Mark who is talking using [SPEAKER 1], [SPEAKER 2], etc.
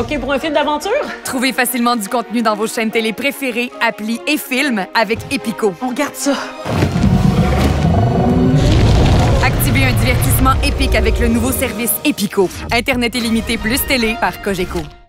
[SPEAKER 1] OK pour un film d'aventure?
[SPEAKER 2] Trouvez facilement du contenu dans vos chaînes télé préférées, applis et films avec Epico.
[SPEAKER 1] On regarde ça.
[SPEAKER 2] Activez un divertissement épique avec le nouveau service Epico. Internet illimité plus télé par Cogeco.